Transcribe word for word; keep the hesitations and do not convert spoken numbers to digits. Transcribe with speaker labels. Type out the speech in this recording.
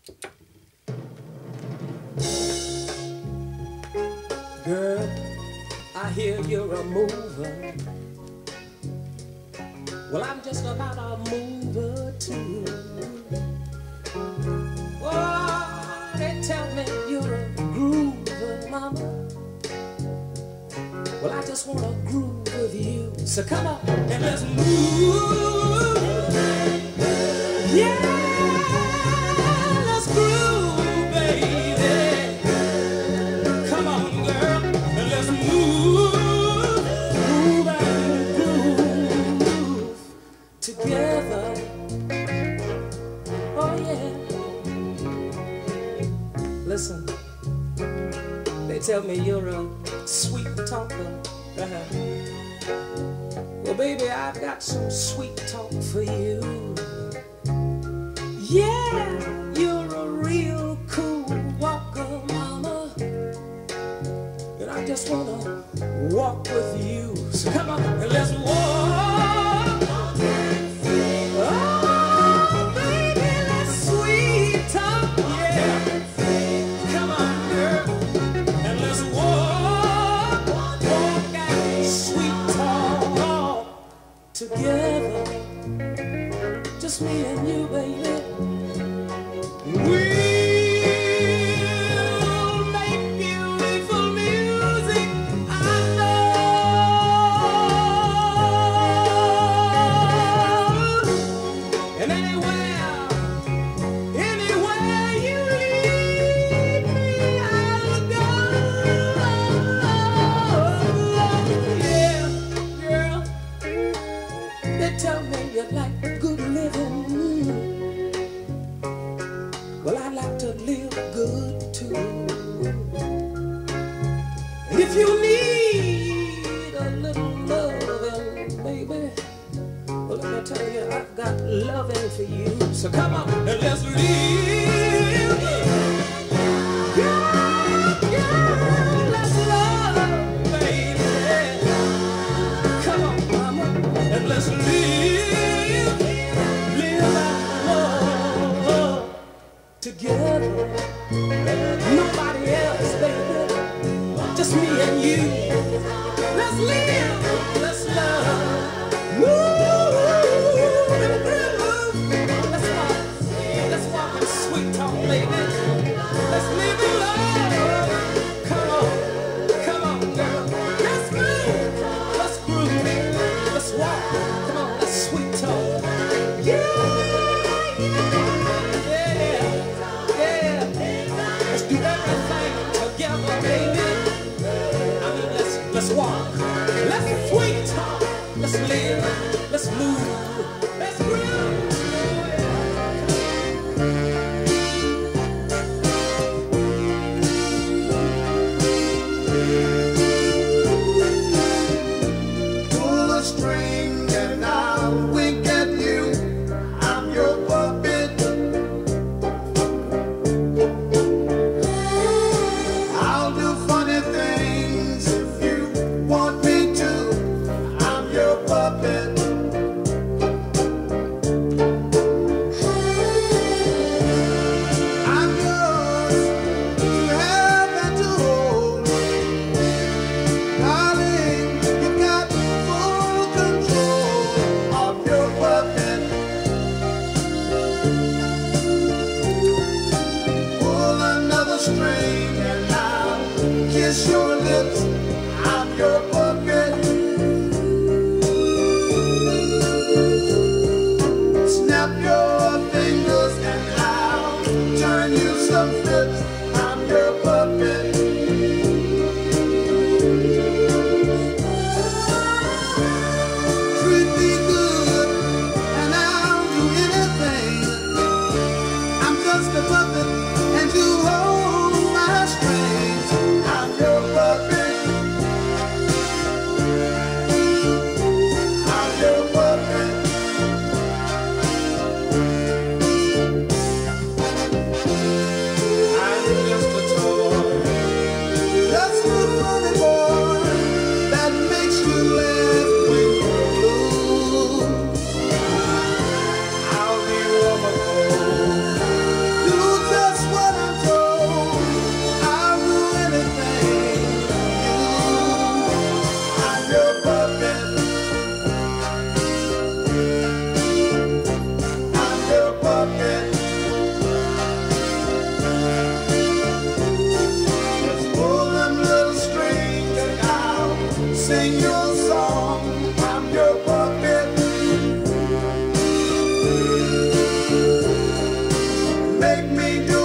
Speaker 1: Girl, I hear you're a mover. Well, I'm just about a mover too. Oh, they tell me you're a groover, mama. Well, I just want to groove with you. So come on and let's move. Yeah, let's groove, baby. Come on, girl, and let's move. Move and groove together. Oh, yeah. Listen, they tell me you're a sweet talker. Uh-huh. Well, baby, I've got some sweet talk for you. Yeah, you're a real cool walker, mama, and I just wanna walk with you. So come on, and let's walk. Oh, baby, let's sweet talk, yeah. Come on, girl, and let's walk, walk and sweet talk together. Just me and you, baby. We'll make beautiful music, I know. And anywhere, anywhere you lead me, I'll go. Yeah, girl, they tell me you like good living. Well, I like to live good too. And if you need a little loving, baby, well, let me tell you, I've got loving for you. So come on and let's live. Yeah, yeah, let's love, baby. Come on, mama, and let's live. Live and love together, nobody else, baby, just me and you. Let's live, let's love, move and groove. Let's walk, let's walk and sweet talk, baby. Let's live in love. Come on, come on, girl. Let's move, let's groove, let's walk. Come on, let's sweet talk. Yeah, yeah. Let's do everything together, baby. I mean, let's let's walk, let's sweet talk, let's live, let's move, let's groove.
Speaker 2: Pull a string and I'll wink at you. I'm your puppet. I'll do funny things if you want me to. I'm your puppet. I'm yours to have and to hold. Darling, you've got full control of your puppet. Pull another string and I'll kiss your lips. I'm your puppet. Snap your fingers and I'll turn you some flips. I'm your puppet. Treat me good and I'll do anything. I'm just a puppet and you hold my strings. I'm your puppet. I'm your puppet. I'm just a toy. Just a funny boy that makes you laugh when you're blue. I'll be warm. You tell make me do